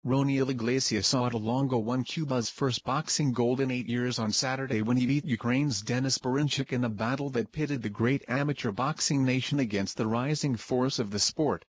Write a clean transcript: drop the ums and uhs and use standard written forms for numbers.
Roniel Iglesias Sotolongo won Cuba's first boxing gold in 8 years on Saturday when he beat Ukraine's Berinchyk in a battle that pitted the great amateur boxing nation against the rising force of the sport.